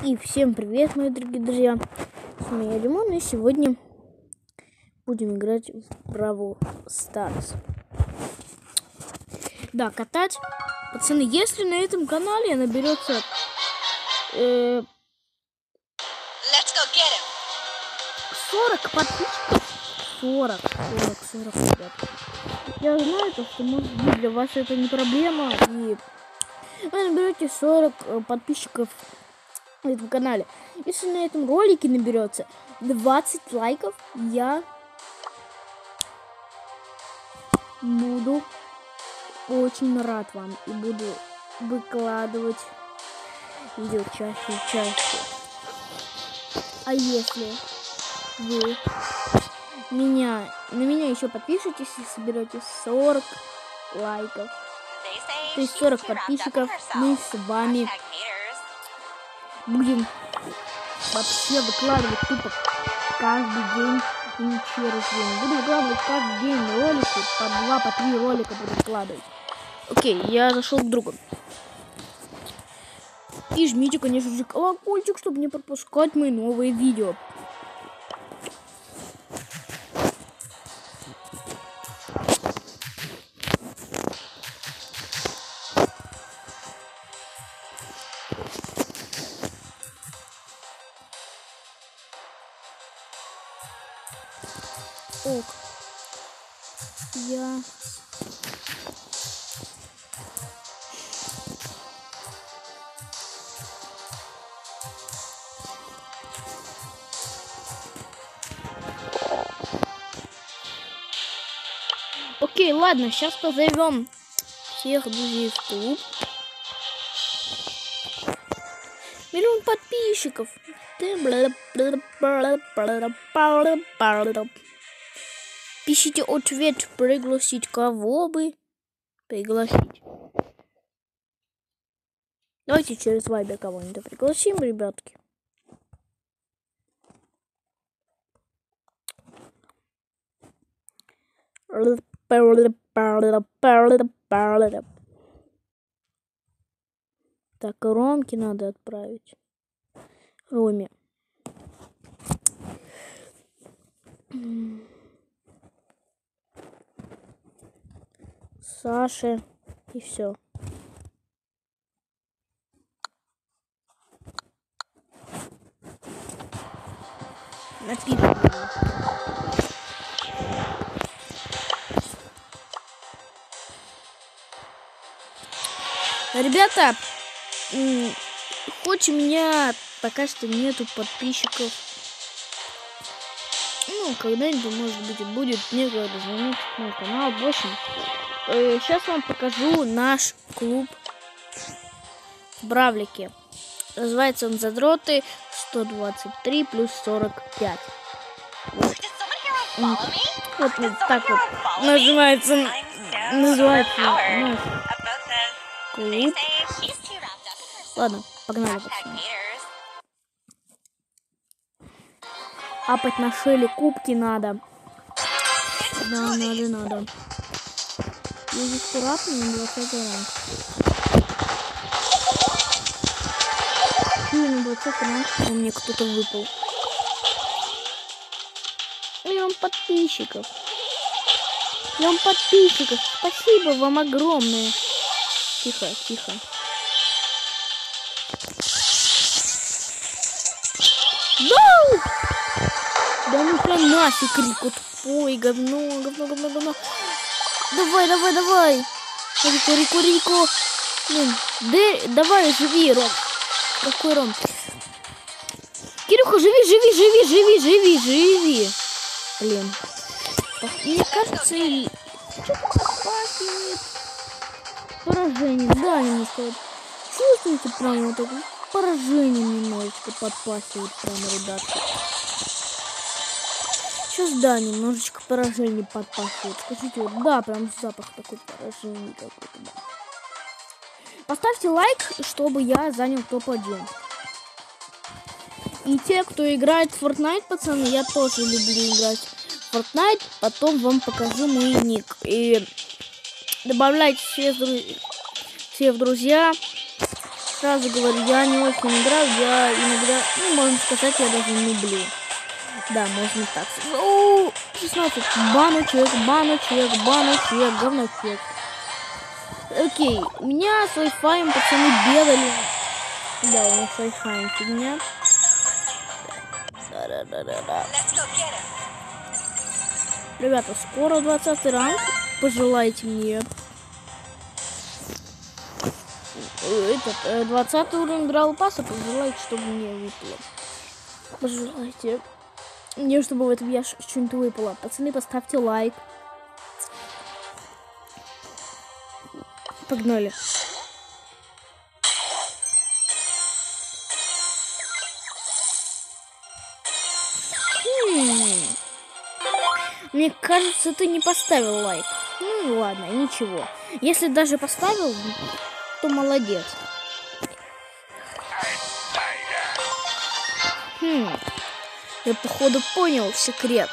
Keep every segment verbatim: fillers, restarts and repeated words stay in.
И всем привет, мои дорогие друзья. С вами я, Лимон, и сегодня будем играть в Бравл Старс. Да, катать. Пацаны, если на этом канале наберется э, сорок подписчиков, сорок, сорок, сорок, ребят. Я знаю, то, что может быть для вас это не проблема, и вы наберете сорок подписчиков на этом канале. Если на этом ролике наберется двадцать лайков, я буду очень рад вам и буду выкладывать видео чаще и чаще. А если вы меня на меня еще подпишитесь и соберете сорок лайков, то есть сорок подписчиков, мы с вами будем вообще выкладывать тупо каждый день и не через день. Буду выкладывать каждый день ролики, по два, по три ролика буду выкладывать. Окей, я зашел к другу. И жмите, конечно же, колокольчик, чтобы не пропускать мои новые видео. Ок. Я... Окей, ладно, сейчас позовем всех друзей в клуб. Миллион подписчиков. Пишите ответ, пригласить кого бы пригласить. Давайте через вайбер кого-нибудь пригласим, ребятки. Так, Ромке надо отправить. Роме. Саше. И все. Написано. Ребята, хоть у меня пока что нету подписчиков, ну, когда-нибудь, может быть, и будет, некогда звонить на мой канал. В общем, э, сейчас вам покажу наш клуб в Бравлике. Называется он Задроты сто двадцать три плюс сорок пять. Вот, вот, вот так вот называется, называется наш клуб. Ладно, погнали, пацаны. Апать на шеле кубки надо. Да, надо, надо. Я здесь аккуратно на двадцатый ранг. Чую, на двадцатый ранг, что мне кто-то выпал. Миллион подписчиков. Миллион подписчиков. Спасибо вам огромное. Тихо, тихо. Да! Да ну-ка нафиг, Рико, тупой, говно, говно, говно, говно. Давай, давай, давай. Рико, Рико, Рико. Блин, да, давай, живи, Ром. Какой Ром? Кирюха, живи, живи, живи, живи, живи, живи. Блин. Мне кажется, и... что-то подпахивает поражение. Да, немножко. Чувствуете прям вот такое поражение немножечко подпахивает прямо, ребятки. Сейчас, да, немножечко поражение подпахивает. Скажите, вот, да, прям запах такой поражение какой-то, да. Поставьте лайк, чтобы я занял топ один. И те, кто играет в Fortnite, пацаны, я тоже люблю играть в Fortnite. Потом вам покажу мой ник. И добавляйте все, все в друзья. Сразу говорю, я не очень играю, я иногда, ну, можно сказать, я даже не люблю. Да, можно так сказать. О, шестнадцать. Баночек, баночек, баночек, говночек. Окей, у меня с Wi-Fi пацаны бегали. Да, у меня с Wi-Fi фигня. Да-да-да-да-да. Ребята, скоро двадцатый ранг. Пожелайте мне. Этот, двадцатый уровень Грал Пасса. Пожелайте, чтобы мне выпало. Пожелайте. Мне, чтобы в этом я что-нибудь выпало. Пацаны, поставьте лайк. Погнали. Хм. Мне кажется, ты не поставил лайк. Ну ладно, ничего. Если даже поставил, то молодец. Хм. Я, походу, понял секрет.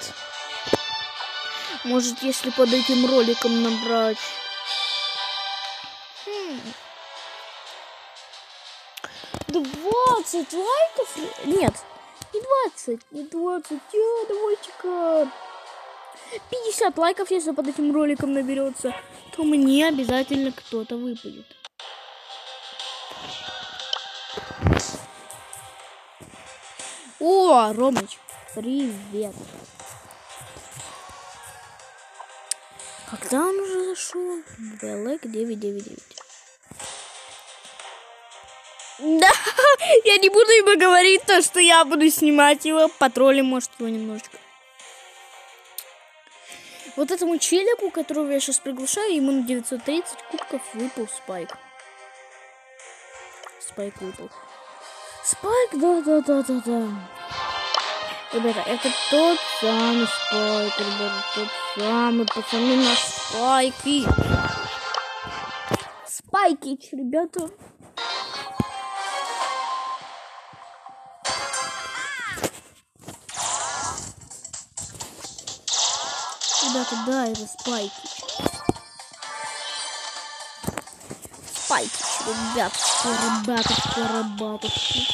Может, если под этим роликом набрать... Хм. двадцать лайков? Нет, не двадцать, не двадцать. Я, давайте-ка... пятьдесят лайков, если под этим роликом наберется, то мне обязательно кто-то выпадет. О, Ромыч, привет. Когда он уже зашел? Белэк девять девять девять. Да, я не буду ему говорить то, что я буду снимать его. Потроллим, может, его немножечко. Вот этому челику, которого я сейчас приглашаю, ему на девятьсот тридцать кубков выпал Спайк. Спайк выпал. Спайк, да-да-да-да-да. Ребята, это тот самый Спайк, ребята, тот самый, пацаны, наш Спайки. Спайкич, ребята. Ребята, да, это Спайкич. Спайкич, ребятушки, ребятушки, ребятушки.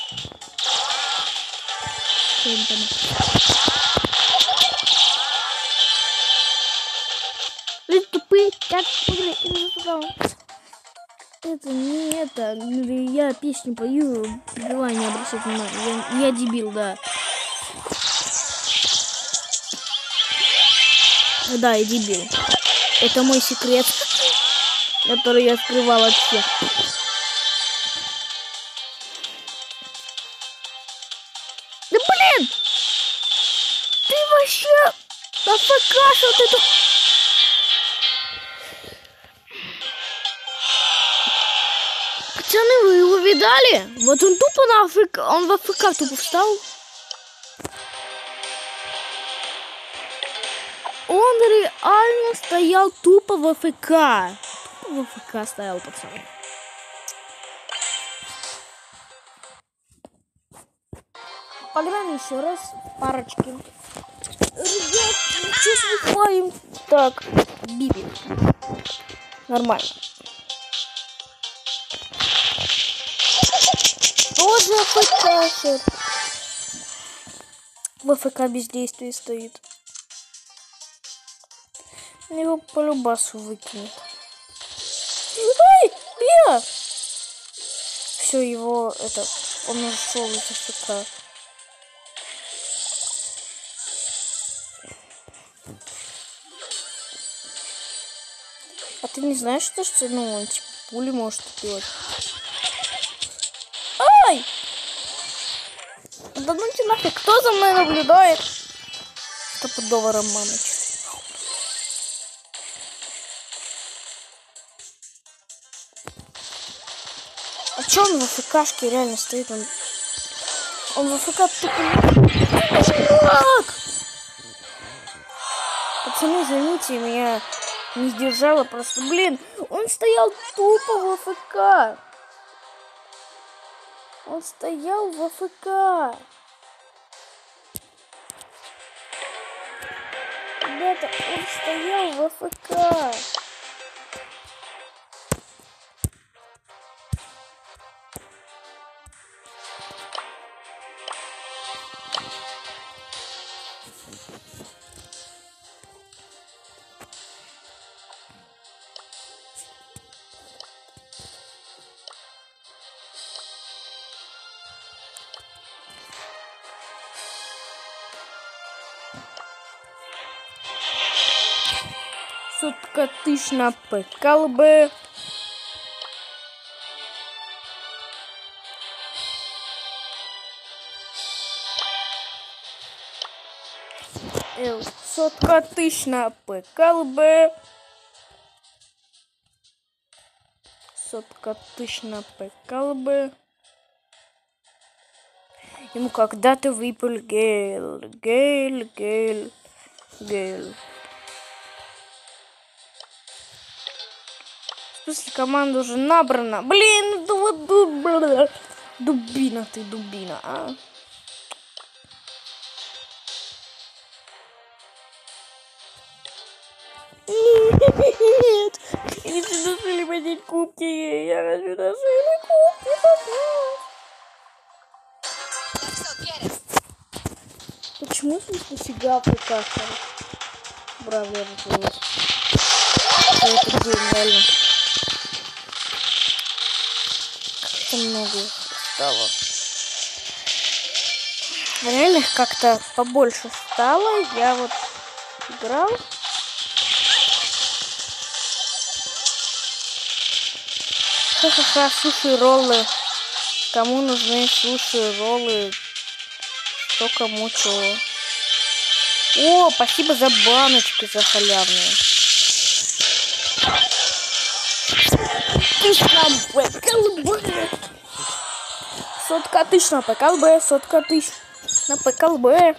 Вы тупые, как это не это. Я песню пою, давай не обращать внимания. Я, я дебил, да. Да, я дебил. Это мой секрет, который я скрывал от всех. Да блин! Ты вообще афкашил вот эту... Пацаны, вы его видали? Вот он тупо на АФК, он в АФК тупо встал. Он реально стоял тупо в АФК. Тупо в АФК стоял, пацаны. Погнали еще раз парочки. Ребят, что слыхаем? Так, Биби. Нормально. Тоже АФК. В АФК бездействие стоит. Его по любасу выкинет. Ай, Биа! Все, его, это, он ушел из АФК. А ты не знаешь, что, что ну, он типа пули может делать? Ай! Да ну тебе нафиг, кто за мной наблюдает? Стопудово Романыч. А чё он в АФКшке реально стоит? Он, он в АФК тупо... Как? Пацаны, извините, меня не сдержало просто. Блин, он стоял тупо в АФК. Он стоял в АФК. Ребята, он стоял в АФК. Сотка тысяч на ПКЛБ. Сотка тысяч на ПКЛБ. Сотка тысяч на ПКЛБ. Ему когда-то выпал Гейл. Гейл, Гейл, Гейл. В смысле, команда уже набрана. Блин, дубина ты, дубина, а. Нет, я хочу на шили поднять кубки. Я хочу на шили кубки поднять. Почему здесь фига как-то? Браво, я разделась. Это день, реально. Как-то много стало. Реально как-то побольше стало. Я вот играл. Ха-ха-ха, суши-роллы. Кому нужны суши-роллы? Что кому чего? О, спасибо за баночки, за халявные. Сотка тысяч на ПКЛБ, сотка тысяч на ПКЛБ.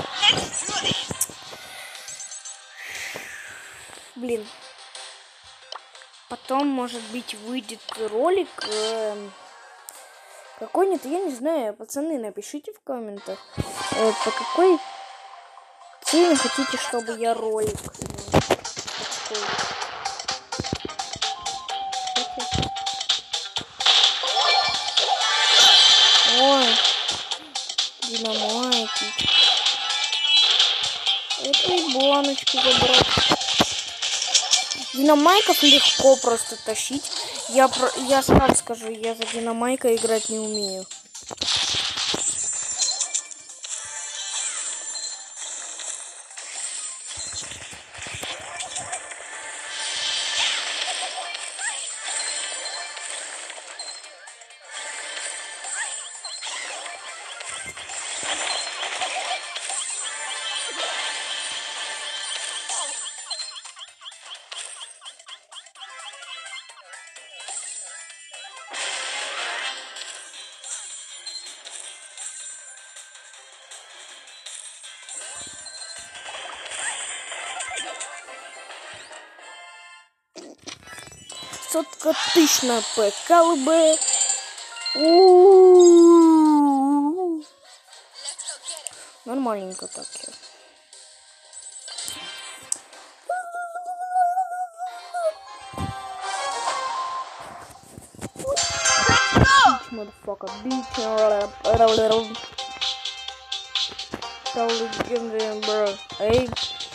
Блин. Потом, может быть, выйдет ролик э, какой-нибудь, я не знаю, пацаны, напишите в комментах, э, по какой теме хотите, чтобы я ролик. Ой, динамайки. Это и баночки забрать. Динамайков легко просто тащить. Я, про... я сразу скажу, я за динамайка играть не умею. Сотка тысяч на ПКЛБ. Нормальненько так. Motherfucker, bitch. Эй.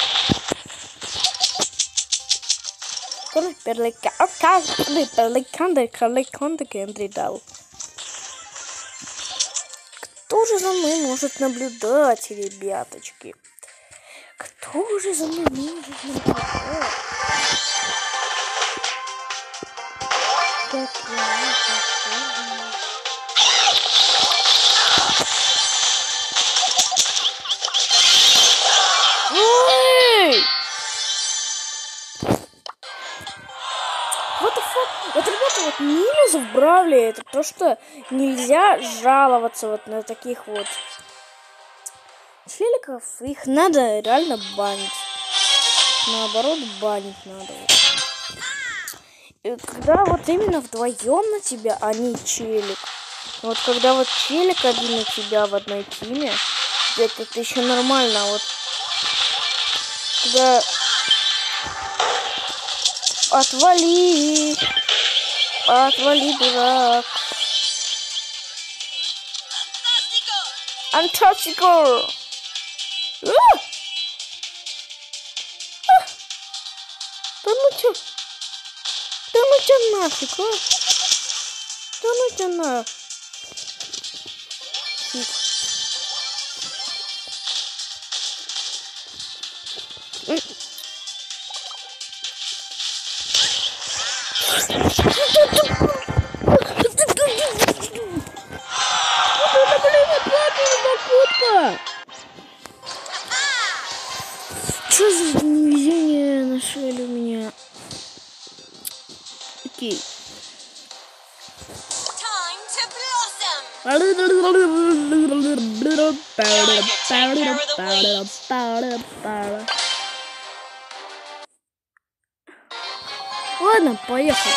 Кто же за мной может наблюдать, ребяточки? Кто же за мной может наблюдать? Как Ой! What the fuck? Вот, ребята, вот минус в Бравле это то, что нельзя жаловаться вот на таких вот челиков. Их надо реально банить. Наоборот, банить надо. Вот. И когда вот именно вдвоем на тебя, а не челик. Вот когда вот челик один на тебя в одной тиме, это, это еще нормально. Вот когда отвали, отвали, дурак. Антастико! ну чё? Да ну чё нафиг, а? Да ну чё нафиг? Что за невезение нашли у меня? Окей. Ладно, поехали.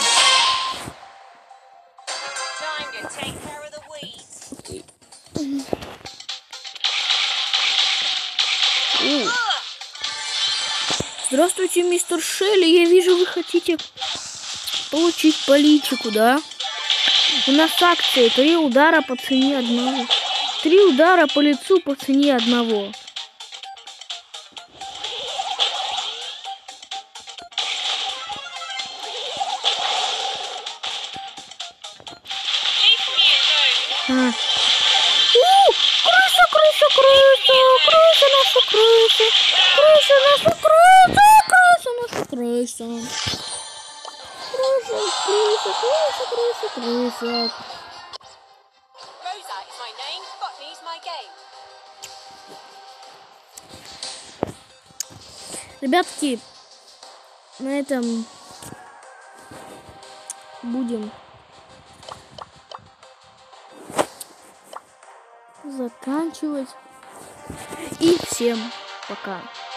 Окей. Здравствуйте, мистер Шелли. Я вижу, вы хотите получить политику, да? У нас акции. Три удара по цене одного. Три удара по лицу по цене одного. А. У, крыса, крыса, крыса, крыса, наша крыса, крыса, наша крыса, крыса, наша крыса, крыса, крыса, крыса, крыса, крыса. Ребятки, на этом будем заканчивать. И всем пока.